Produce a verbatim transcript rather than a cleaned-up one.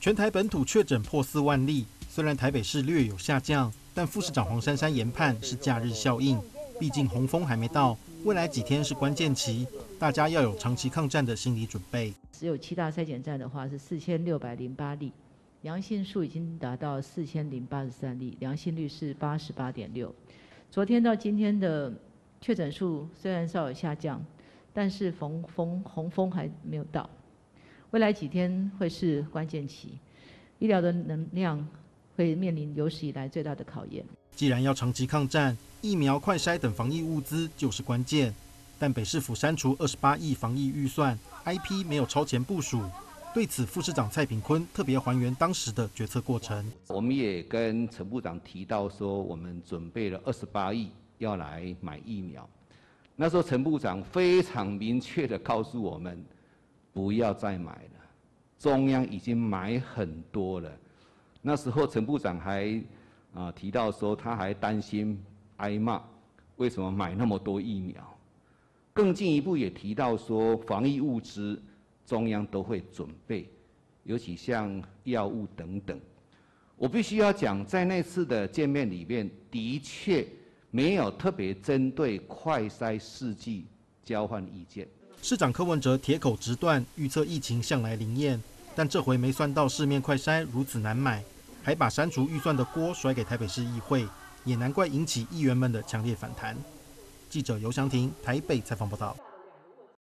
全台本土确诊破四万例，虽然台北市略有下降，但副市长黄珊珊研判是假日效应，毕竟洪峰还没到，未来几天是关键期，大家要有长期抗战的心理准备。 只有七大筛检站的话是四千六百零八例，阳性数已经达到四千零八十三例，阳性率是八十八点六。昨天到今天的确诊数虽然稍有下降，但是洪峰洪峰还没有到。未来几天会是关键期，医疗的能量会面临有史以来最大的考验。 既然要长期抗战，疫苗、快筛等防疫物资就是关键。但北市府删除二十八亿防疫预算 ，I P 没有超前部署。对此，副市长蔡炳坤特别还原当时的决策过程。 我们也跟陈部长提到说，我们准备了二十八亿要来买疫苗。那时候陈部长非常明确的告诉我们，不要再买了，中央已经买很多了。那时候陈部长还啊、呃、提到说，他还担心挨骂，为什么买那么多疫苗？更进一步也提到说，防疫物资中央都会准备，尤其像药物等等。我必须要讲，在那次的见面里面，的确没有特别针对快筛试剂交换意见。 市长柯文哲铁口直断，预测疫情向来灵验，但这回没算到市面快筛如此难买，还把删除预算的锅甩给台北市议会，也难怪引起议员们的强烈反弹。记者尤祥廷台北采访报道。